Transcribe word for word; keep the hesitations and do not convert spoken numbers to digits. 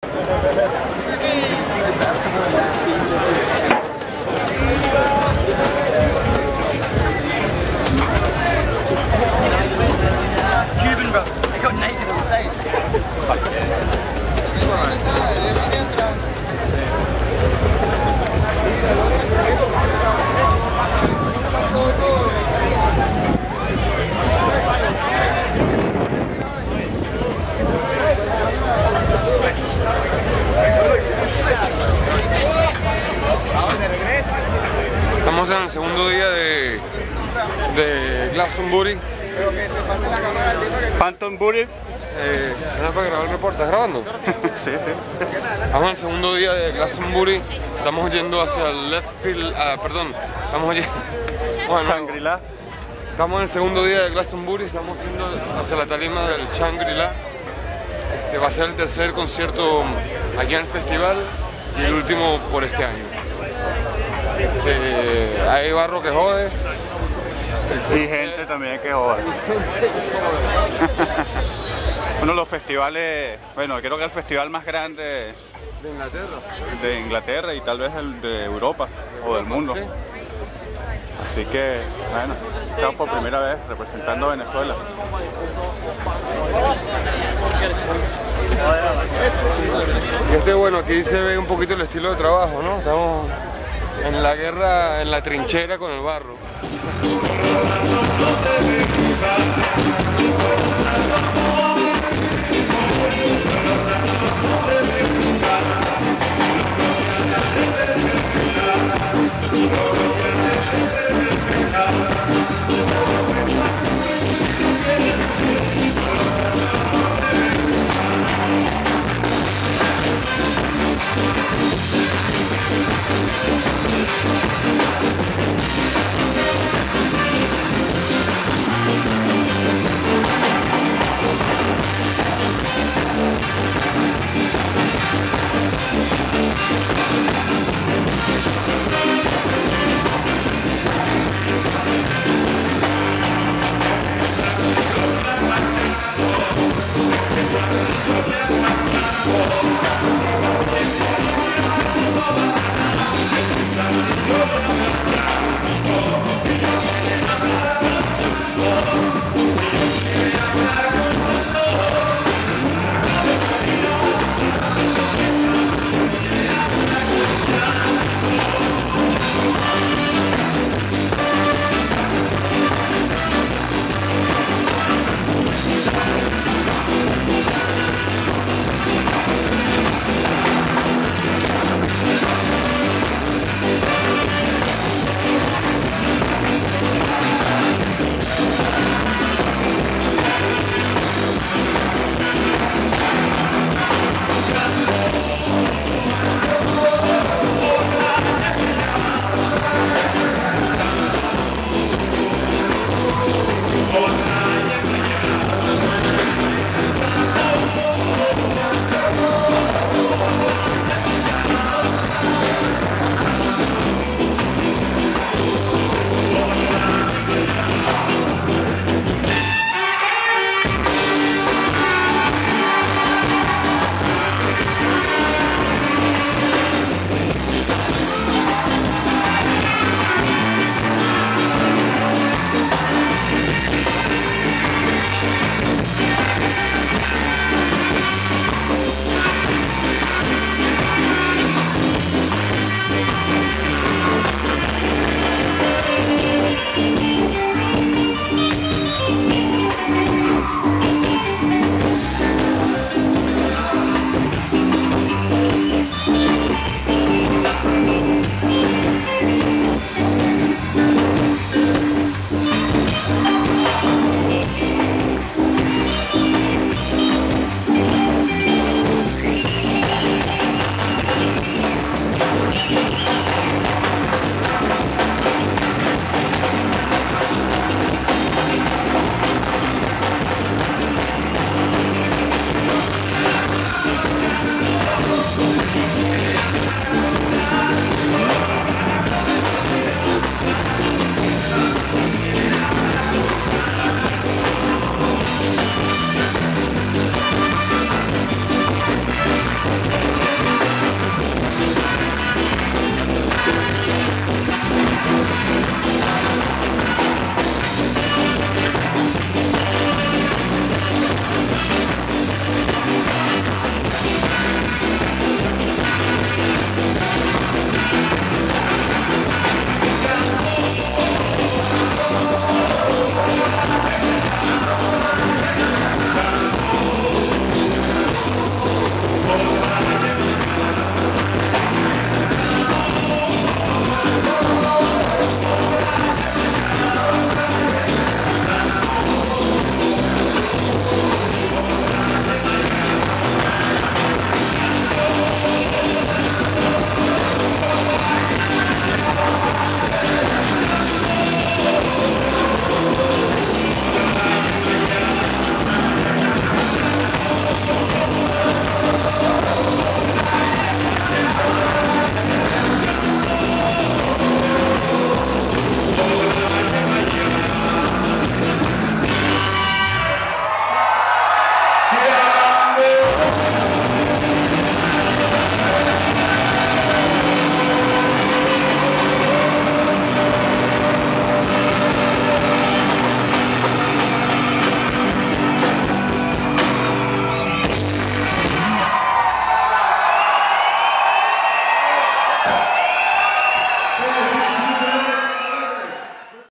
Cuban brothers, they got naked on stage. Fuck yeah. Estamos en el segundo día de, de Glastonbury. Pantonbury. Eh, ¿No para grabar el reporte? ¿Estás grabando? Sí, sí. Estamos en el segundo día de Glastonbury. Estamos yendo hacia el left field. Ah, perdón. Estamos yendo. Bueno, Shangri-La. Estamos en el segundo día de Glastonbury. Estamos yendo hacia la tarima del Shangri-La. Este va a ser el tercer concierto aquí en el festival y el último por este año. Este, hay barro que jode. Y gente también que joda. Uno de los festivales, bueno, creo que el festival más grande De Inglaterra. de Inglaterra y tal vez el de Europa o del mundo. Sí. Así que, bueno, estamos por primera vez representando a Venezuela. Y este, bueno, aquí se ve un poquito el estilo de trabajo, ¿no? Estamos en la guerra, en la trinchera con el barro.